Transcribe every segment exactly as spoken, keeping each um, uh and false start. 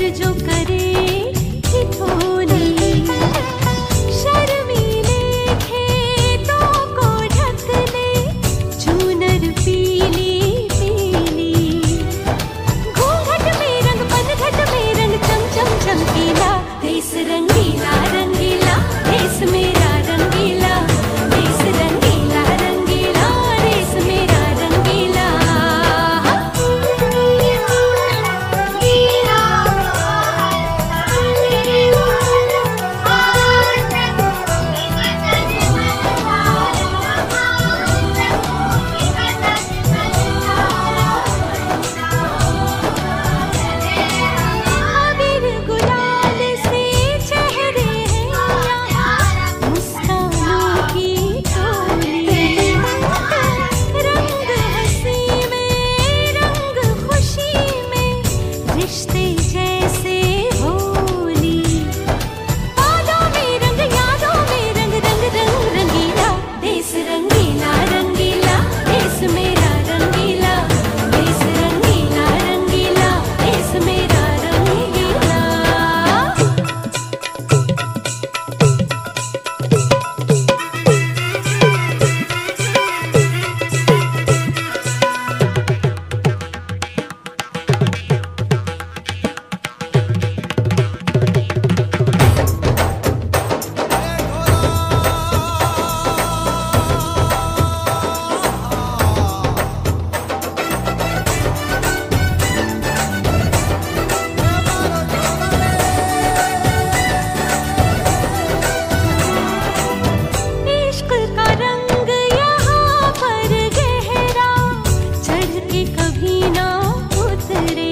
जो करे ठिठोली, शर्मीले खेतों को ढक ले चूनर पीली पीली। घूंघट में रंग पनघट में रंग चम चम चमकीला, देश रंगीला रंगीला देश मेरा रंगीला, देश रंगीला रंगीला देश मेरा रंगीला। अबीर गुलाल से चेहरे हैं यहाँ, मुस्कानों की टोली। रंग हंसी में रंग खुशी में रिश्ते जैसे होली। बादों में रंग यादों में रंग रंग रंग रंगीला, देश रंगीला रंगीला देश मेरा रंगीला, देश रंगीला रंगीला देश मेरा रंगीला। इश्क का रंग यहाँ पर गहरा, चढ़ के कभी ना उतरे।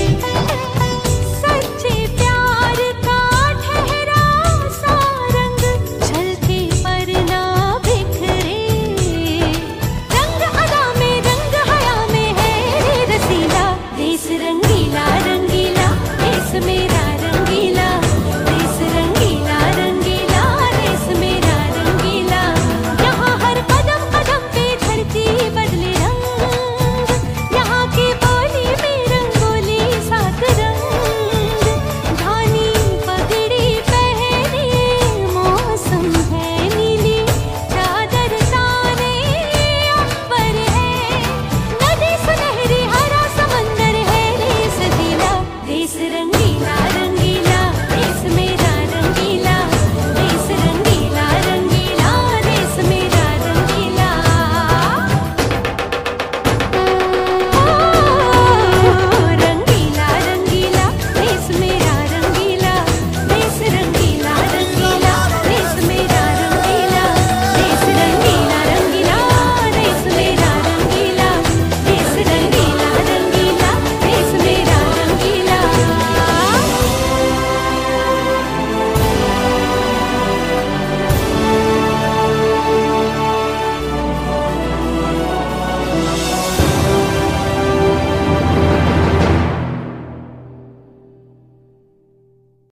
सच्चे प्यार का ठहरा सा रंग छलके पर ना बिखरे। रंग अदा में रंग हया में है रे रसीला, देश रंगीला रंगीला देश मेरा रंगीला, देश रंगीला रंगीला देश मेरा रंगीला। यहाँ हर कदम कदम पे धरती बदले रंग, यहाँ की बोली में रंगोली सात रंग। धानी पगड़ी पहने मौसम है नीली, चादर ताने अंबर है। नदी सुनहरी हरा समंदर है रे सजीला, देश रंगीला